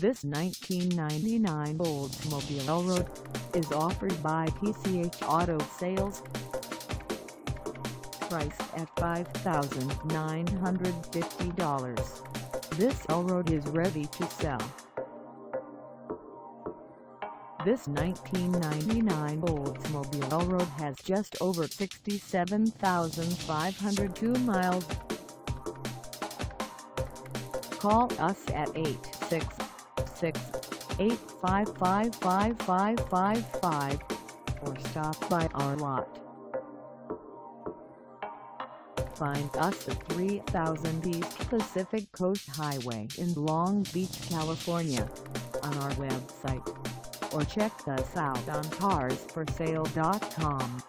This 1999 Oldsmobile Alero is offered by PCH Auto Sales. Priced at $5,950, this Alero is ready to sell. This 1999 Oldsmobile Alero has just over 67,502 miles. Call us at 866-855-5555 or stop by our lot. Find us at 3000 East Pacific Coast Highway in Long Beach, California, on our website, or check us out on carsforsale.com.